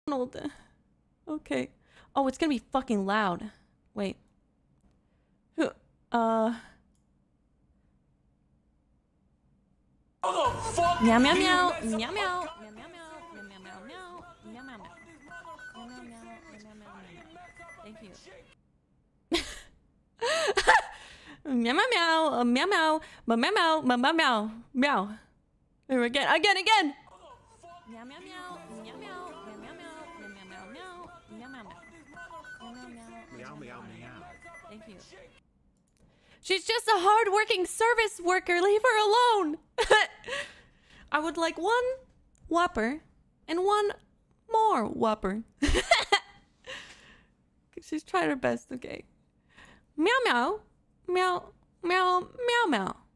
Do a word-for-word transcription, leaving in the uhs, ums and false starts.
Okay. Oh, it's gonna be fucking loud. Wait. Uh. How the fuck? Meow meow meow meow meow meow meow meow meow meow meow meow meow meow meow meow meow. Thank you. Meow meow meow meow meow meow meow meow meow meow meow. Here again, again, again. Meow meow meow meow meow meow meow meow meow meow meow meow meow meow meow meow. Thank you. She's just a hard-working service worker. Leave her alone. I would like one Whopper and one more Whopper. She's trying her best. Okay. Meow meow meow meow meow meow.